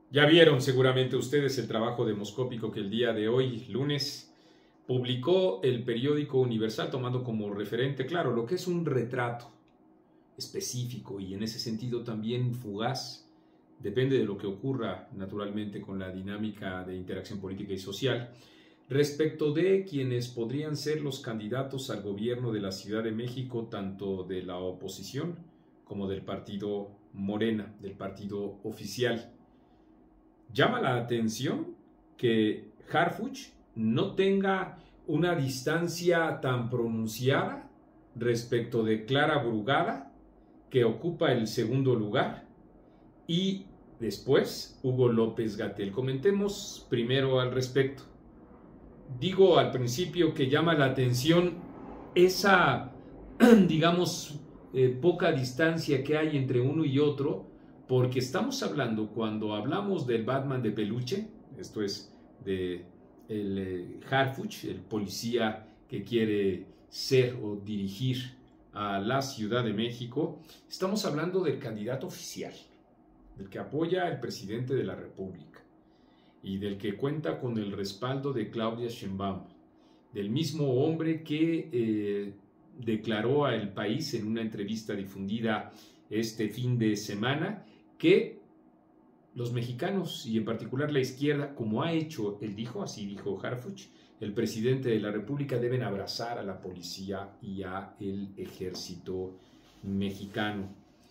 Ya vieron seguramente ustedes el trabajo demoscópico que el día de hoy, lunes, publicó el periódico Universal, tomando como referente, claro, lo que es un retrato específico y en ese sentido también fugaz. Depende de lo que ocurra, naturalmente, con la dinámica de interacción política y social, respecto de quienes podrían ser los candidatos al gobierno de la Ciudad de México, tanto de la oposición como del partido Morena, del partido oficial. Llama la atención que Harfuch no tenga una distancia tan pronunciada respecto de Clara Brugada, que ocupa el segundo lugar, y después Hugo López-Gatell. Comentemos primero al respecto. Digo al principio que llama la atención esa, digamos, poca distancia que hay entre uno y otro, porque estamos hablando, cuando hablamos del Batman de peluche, esto es, de el Harfuch, el policía que quiere ser o dirigir a la Ciudad de México, estamos hablando del candidato oficial, del que apoya el presidente de la República y del que cuenta con el respaldo de Claudia Sheinbaum, del mismo hombre que declaró a El País en una entrevista difundida este fin de semana que los mexicanos y en particular la izquierda, como ha hecho, él dijo, así dijo Harfuch, el presidente de la República, deben abrazar a la policía y a el ejército mexicano.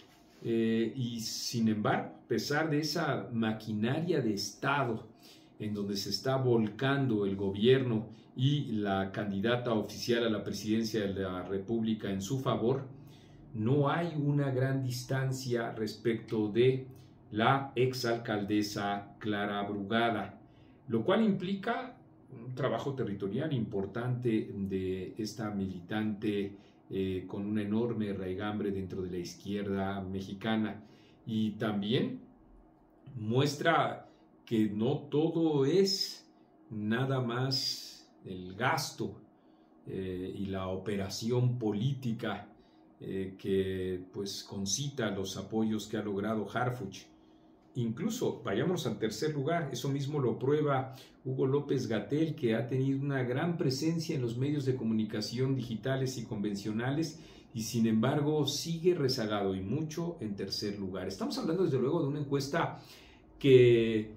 Y sin embargo, a pesar de esa maquinaria de Estado en donde se está volcando el gobierno y la candidata oficial a la presidencia de la República en su favor, no hay una gran distancia respecto de la exalcaldesa Clara Brugada, lo cual implica un trabajo territorial importante de esta militante con una enorme raigambre dentro de la izquierda mexicana, y también muestra que no todo es nada más el gasto y la operación política que pues concita los apoyos que ha logrado Harfuch. Incluso, vayamos al tercer lugar, eso mismo lo prueba Hugo López-Gatell, que ha tenido una gran presencia en los medios de comunicación digitales y convencionales, y sin embargo sigue rezagado y mucho en tercer lugar. Estamos hablando desde luego de una encuesta que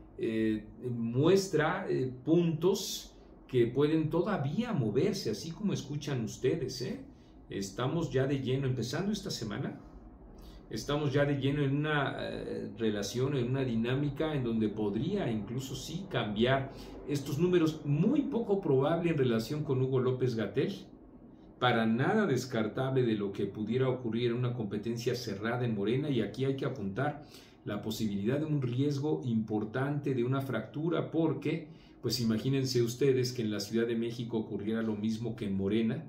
muestra puntos que pueden todavía moverse, así como escuchan ustedes. Estamos ya de lleno, empezando esta semana, estamos ya de lleno en una relación, en una dinámica en donde podría incluso sí cambiar estos números, muy poco probable en relación con Hugo López-Gatell, para nada descartable de lo que pudiera ocurrir en una competencia cerrada en Morena, y aquí hay que apuntar la posibilidad de un riesgo importante de una fractura, porque pues imagínense ustedes que en la Ciudad de México ocurriera lo mismo que en Morena,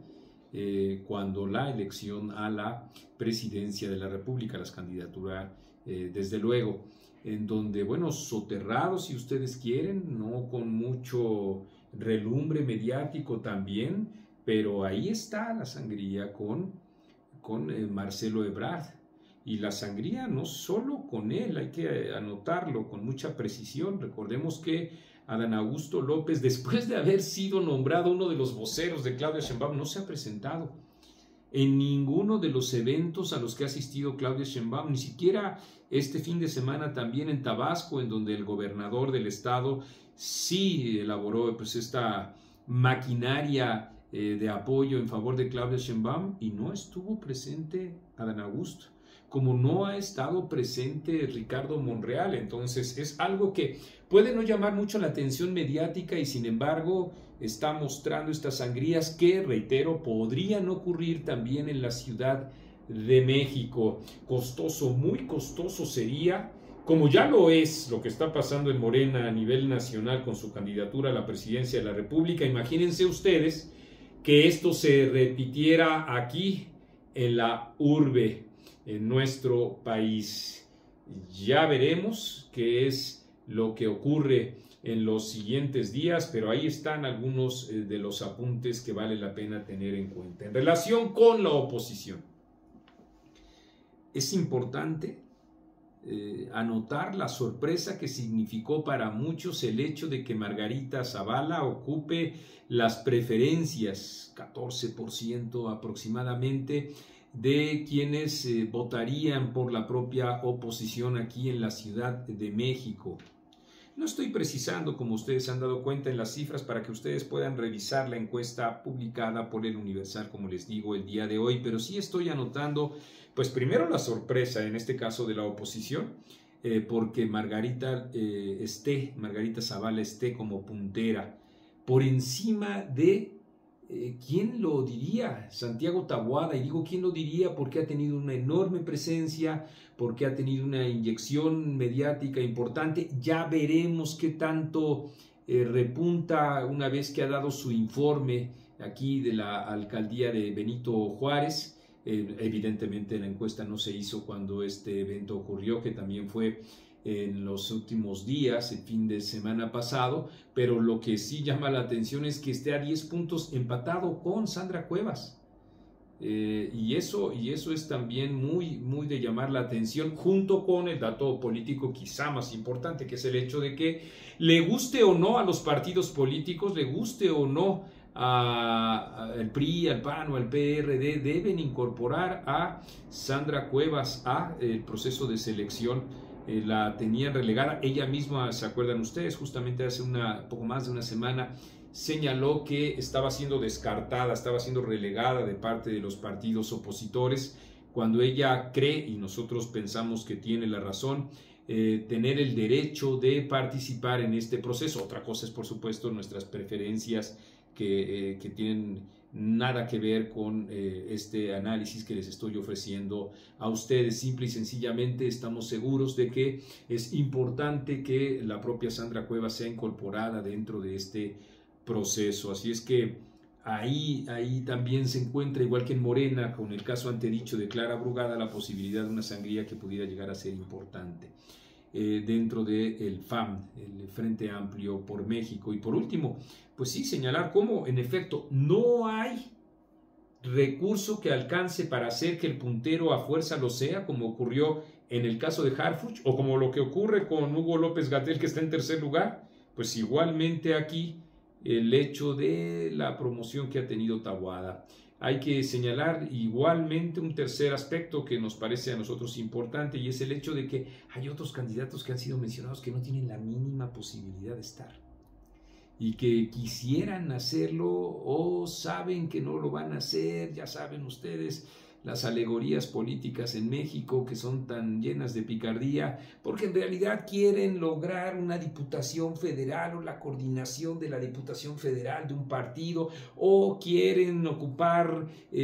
cuando la elección a la presidencia de la República, las candidaturas, desde luego, en donde, bueno, soterrados si ustedes quieren, no con mucho relumbre mediático también, pero ahí está la sangría con Marcelo Ebrard. Y la sangría no solo con él, hay que anotarlo con mucha precisión. Recordemos que Adán Augusto López, después de haber sido nombrado uno de los voceros de Claudia Sheinbaum, no se ha presentado en ninguno de los eventos a los que ha asistido Claudia Sheinbaum, ni siquiera este fin de semana también en Tabasco, en donde el gobernador del estado sí elaboró pues esta maquinaria de apoyo en favor de Claudia Sheinbaum, y no estuvo presente Adán Augusto, como no ha estado presente Ricardo Monreal. Entonces es algo que puede no llamar mucho la atención mediática, y sin embargo está mostrando estas sangrías que, reitero, podrían ocurrir también en la Ciudad de México. Costoso, muy costoso sería, como ya lo es lo que está pasando en Morena a nivel nacional con su candidatura a la presidencia de la República. Imagínense ustedes que esto se repitiera aquí en la urbe, en nuestro país. Ya veremos qué es lo que ocurre en los siguientes días, pero ahí están algunos de los apuntes que vale la pena tener en cuenta. En relación con la oposición, es importante anotar la sorpresa que significó para muchos el hecho de que Margarita Zavala ocupe las preferencias, 14% aproximadamente, de quienes votarían por la propia oposición aquí en la Ciudad de México. No estoy precisando, como ustedes se han dado cuenta, en las cifras para que ustedes puedan revisar la encuesta publicada por El Universal, como les digo, el día de hoy, pero sí estoy anotando, pues primero la sorpresa, en este caso de la oposición, porque Margarita Zavala esté como puntera, por encima de, ¿quién lo diría? Santiago Taboada, y digo ¿quién lo diría? Porque ha tenido una enorme presencia, porque ha tenido una inyección mediática importante. Ya veremos qué tanto repunta una vez que ha dado su informe aquí de la alcaldía de Benito Juárez. Evidentemente la encuesta no se hizo cuando este evento ocurrió, que también fue en los últimos días, el fin de semana pasado, pero lo que sí llama la atención es que esté a 10 puntos empatado con Sandra Cuevas. Y eso es también muy de llamar la atención, junto con el dato político quizá más importante, que es el hecho de que, le guste o no a los partidos políticos, le guste o no al PRI, al PAN o al PRD, deben incorporar a Sandra Cuevas a el proceso de selección. La tenían relegada, ella misma, ¿se acuerdan ustedes? Justamente hace poco más de una semana señaló que estaba siendo descartada, estaba siendo relegada de parte de los partidos opositores, cuando ella cree, y nosotros pensamos que tiene la razón, tener el derecho de participar en este proceso. Otra cosa es, por supuesto, nuestras preferencias que tienen nada que ver con este análisis que les estoy ofreciendo a ustedes. Simple y sencillamente estamos seguros de que es importante que la propia Sandra Cuevas sea incorporada dentro de este proceso. Así es que ahí también se encuentra, igual que en Morena, con el caso antedicho de Clara Brugada, la posibilidad de una sangría que pudiera llegar a ser importante dentro del FAM, el Frente Amplio por México. Y por último, pues sí, señalar cómo en efecto no hay recurso que alcance para hacer que el puntero a fuerza lo sea, como ocurrió en el caso de Harfuch, o como lo que ocurre con Hugo López-Gatell, que está en tercer lugar. Pues igualmente aquí el hecho de la promoción que ha tenido Taboada. Hay que señalar igualmente un tercer aspecto que nos parece a nosotros importante, y es el hecho de que hay otros candidatos que han sido mencionados que no tienen la mínima posibilidad de estar y que quisieran hacerlo o saben que no lo van a hacer. Ya saben ustedes las alegorías políticas en México, que son tan llenas de picardía, porque en realidad quieren lograr una diputación federal o la coordinación de la diputación federal de un partido, o quieren ocupar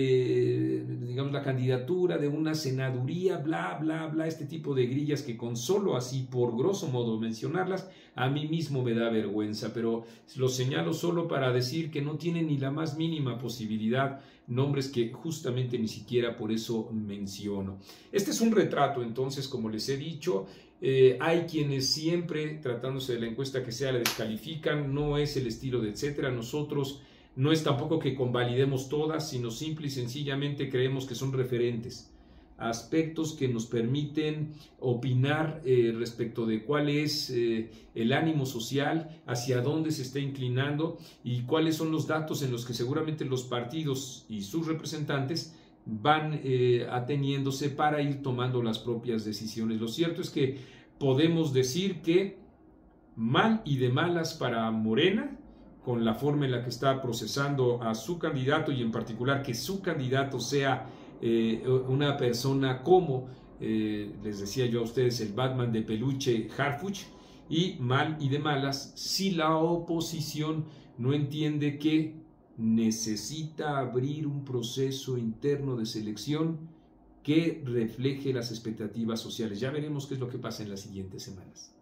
digamos la candidatura de una senaduría, bla bla bla, este tipo de grillas que con solo así por grosso modo mencionarlas a mí mismo me da vergüenza, pero lo señalo solo para decir que no tienen ni la más mínima posibilidad, nombres que justamente ni siquiera por eso menciono. Este es un retrato, entonces, como les he dicho. Hay quienes siempre, tratándose de la encuesta que sea, la descalifican, no es el estilo de etcétera. Nosotros no es tampoco que convalidemos todas, sino simple y sencillamente creemos que son referentes, aspectos que nos permiten opinar respecto de cuál es el ánimo social, hacia dónde se está inclinando y cuáles son los datos en los que seguramente los partidos y sus representantes van ateniéndose para ir tomando las propias decisiones. Lo cierto es que podemos decir que mal y de malas para Morena, con la forma en la que está procesando a su candidato, y en particular que su candidato sea una persona como, les decía yo a ustedes, el Batman de peluche Harfuch. Y mal y de malas si la oposición no entiende que necesita abrir un proceso interno de selección que refleje las expectativas sociales. Ya veremos qué es lo que pasa en las siguientes semanas.